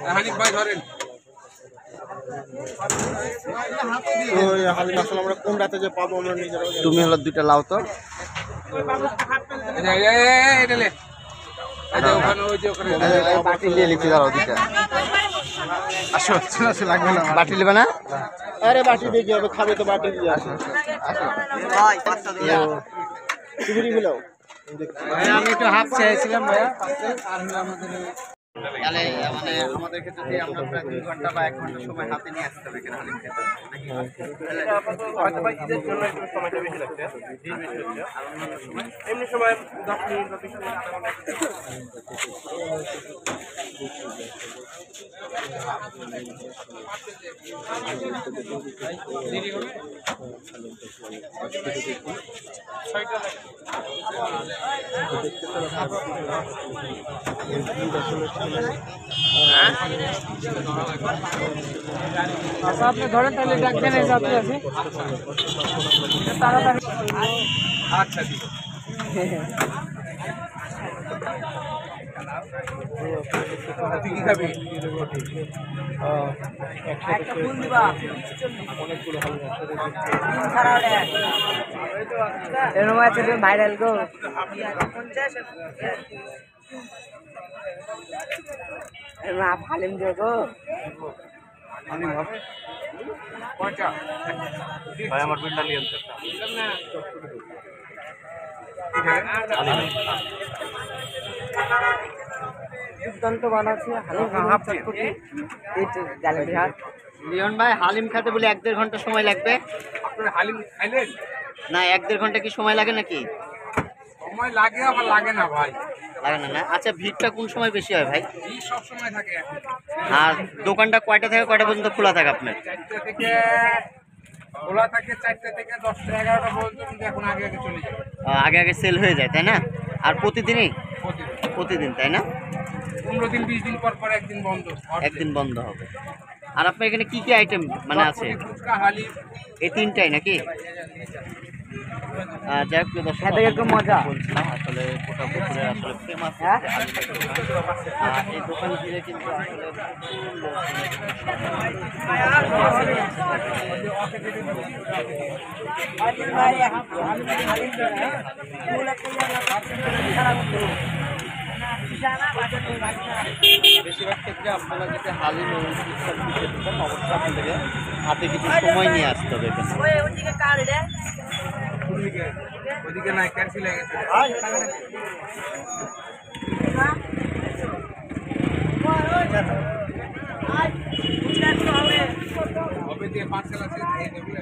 হানিফ ভাই ধরেন। হালিম আসলে আমরা কোন রাতে যে পাবো আমরা নিজেরা। তুমি হলো দুইটা লাও তো। বাটি নিয়ে লিখে দাও দুইটা। আসো লাগবে না। বাটি নেবে না? আরে বাটি দিয়ে কি হবে, খাবে তো বাটি দিয়ে। আসো তুমি গুলো আমি একটু হাফ চাইছিলাম ভাইয়া। তাহলে মানে আমাদের ক্ষেত্রে যে আমরা প্রায় 2 ঘন্টা বা 1 ঘন্টা সময় হাতে নিয়ে আসতে হবে এখানে হালিম খেতে সময়টা বেশি লাগছে, এমনি সময় 10 মিনিট বা 20 মিনিট। আচ্ছা আপনি ধরেন তাহলে ডাকবেন, এই যাত্রী আছে তাড়াতাড়ি। আচ্ছা ঠিক তুই কি খাবি? ভাইরাল গো হালিম দিয়ে গো ভাই আমার বিলটা নিয়ে দুর্দান্ত বানাচ্ছি হালিম। লিওন ভাই হালিম খেতে বলে 1-1.5 ঘন্টা সময় লাগবে। আপনারা হালিম খাইলেন? না 1-1.5 ঘন্টা কি সময় লাগে নাকি? সময় লাগে আবার লাগে না ভাই। লাগে না না? আচ্ছা ভিড়টা কোন সময় বেশি হয় ভাই? এই সব সময় থাকে এখন। আর দোকানটা কয়টা থেকে কয়টা পর্যন্ত খোলা থাকে আপনার? 4টা থেকে খোলা থাকে, 4টা থেকে 10টা 11টা পর্যন্ত, কিন্তু এখন আগে আগে চলে যাবে। আগে আগে সেল হয়ে যায় তাই না? আর প্রতিদিনই? প্রতিদিন প্রতিদিন তাই না? 15 দিন 20 দিন পর পর একদিন বন্ধ। একদিন বন্ধ হবে। আর আপনার এখানে কি কি আইটেম মানে আছে? ফুচকা, হালিম। এই 3টাই নাকি? যাই হোক দর্শক, এরকম মজা বলছিলাম আসলে কোটাপুকুরে আসলে ফেমাস এই দোকান ঘিরে কিন্তু আসলে প্রচুর বেশিরভাগ ক্ষেত্রে আপনারা যদি হালিম এবং ফুচকা দিতে চান অবশ্যই আপনাদেরকে হাতে কিছু সময় নিয়ে আসতে হবে এখানে। ওইদিকে নাই, ক্যান্সেল হয়ে গেছে। হবে দিয়ে পার্সেল আছে দিয়ে দেবে।